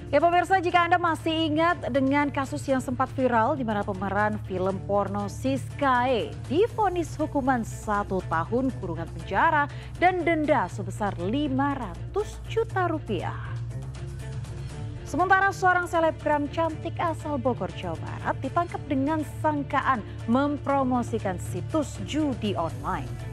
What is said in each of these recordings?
Ya pemirsa, jika Anda masih ingat dengan kasus yang sempat viral di mana pemeran film porno Siskae divonis hukuman 1 tahun kurungan penjara dan denda sebesar 500 juta rupiah. Sementara seorang selebgram cantik asal Bogor, Jawa Barat ditangkap dengan sangkaan mempromosikan situs judi online.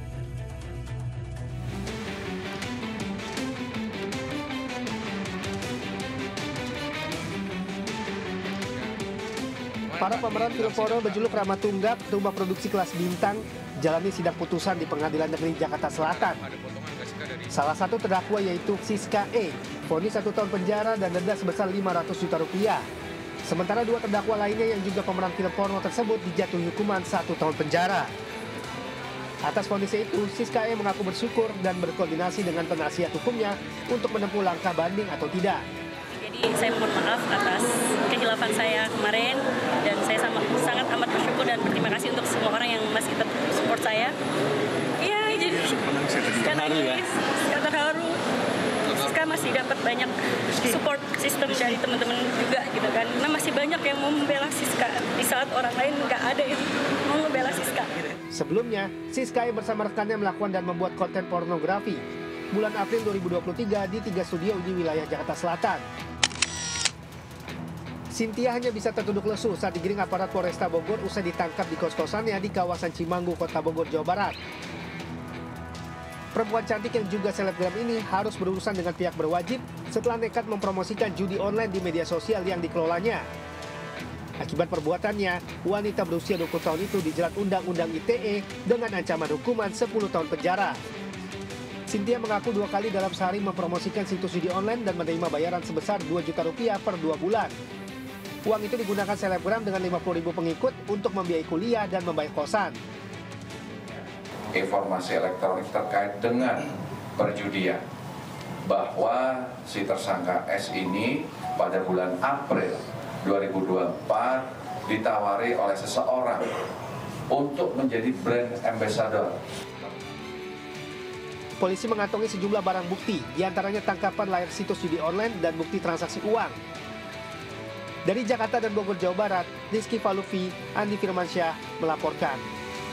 Para pemeran film porno berjuluk Rama Tunggak, rumah produksi kelas bintang, jalani sidang putusan di Pengadilan Negeri Jakarta Selatan. Salah satu terdakwa yaitu Siskae, vonis 1 tahun penjara dan denda sebesar 500 juta rupiah. Sementara 2 terdakwa lainnya yang juga pemeran film porno tersebut dijatuhi hukuman 1 tahun penjara. Atas vonisnya itu, Siskae mengaku bersyukur dan berkoordinasi dengan penasihat hukumnya untuk menempuh langkah banding atau tidak. Jadi saya mohon maaf atas kehilafan saya kemarin dan saya sangat amat bersyukur dan berterima kasih untuk semua orang yang masih tetap support saya. Iya, jadi nangis, terharu. Siska masih dapat banyak support sistem dari teman-teman juga gitu kan. Karena masih banyak yang mau membela Siska di saat orang lain nggak ada yang mau membela Siska. Sebelumnya, Siskae bersama rekannya melakukan dan membuat konten pornografi bulan April 2023 di 3 studio di wilayah Jakarta Selatan. Cynthia hanya bisa tertunduk lesu saat digiring aparat Polresta Bogor usai ditangkap di kos-kosannya di kawasan Cimanggu, Kota Bogor, Jawa Barat. Perempuan cantik yang juga selebgram ini harus berurusan dengan pihak berwajib setelah nekat mempromosikan judi online di media sosial yang dikelolanya. Akibat perbuatannya, wanita berusia 20 tahun itu dijerat Undang-Undang ITE dengan ancaman hukuman 10 tahun penjara. Cynthia mengaku 2 kali dalam sehari mempromosikan situs judi online dan menerima bayaran sebesar 2 juta rupiah per 2 bulan. Uang itu digunakan selebgram dengan 50.000 pengikut untuk membiayai kuliah dan membayar kosan. Informasi elektronik terkait dengan perjudian bahwa si tersangka S ini pada bulan April 2024 ditawari oleh seseorang untuk menjadi brand ambassador. Polisi mengantongi sejumlah barang bukti, diantaranya tangkapan layar situs judi online dan bukti transaksi uang. Dari Jakarta dan Bogor, Jawa Barat, Rizky Falufi, Andi Firmansyah melaporkan.